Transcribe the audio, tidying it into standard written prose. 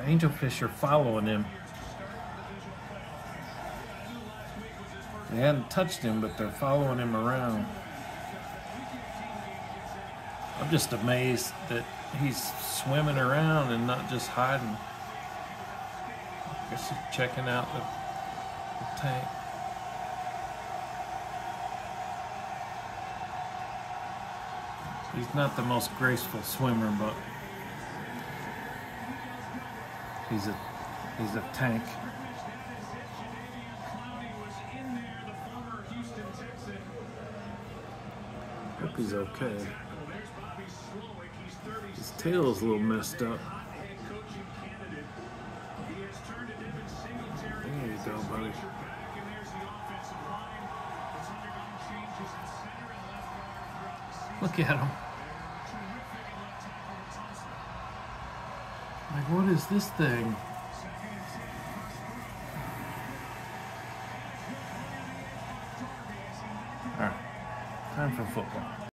angelfish are following him. They hadn't touched him, but they're following him around. I'm just amazed that he's swimming around and not just hiding. I guess he's checking out the tank. He's not the most graceful swimmer, but he's a tank. Hope he's okay. His tail's a little messed up. There you go, buddy. Look at him. Like, what is this thing? All right, time for football.